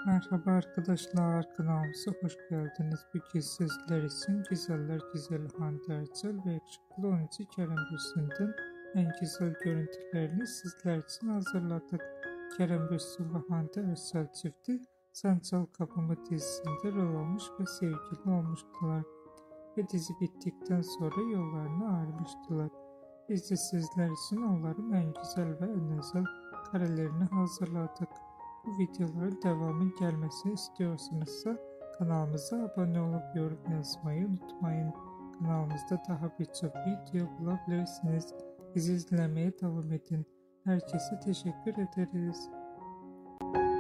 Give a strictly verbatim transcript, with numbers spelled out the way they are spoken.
Merhaba arkadaşlar, kanalımıza hoş geldiniz. Bugün sizler için Güzeller Güzeli Hande Erçel ve yakışıklı oyuncu Kerem Bürsin'den en güzel görüntülerini sizler için hazırladık. Kerem Bürsin ve Hande Erçel çifti Sen Çal Kapımı dizisinde rol almış ve sevgili olmuştular. Ve dizi bittikten sonra yollarını ayrılmıştılar. Biz de sizler için onların en güzel ve en özel karelerini hazırladık. Bu videoların devamı gelmesini istiyorsanızsa kanalımıza abone olup yorum yazmayı unutmayın. Kanalımızda daha birçok video bulabilirsiniz. Bizi izlemeye devam edin. Herkese teşekkür ederiz.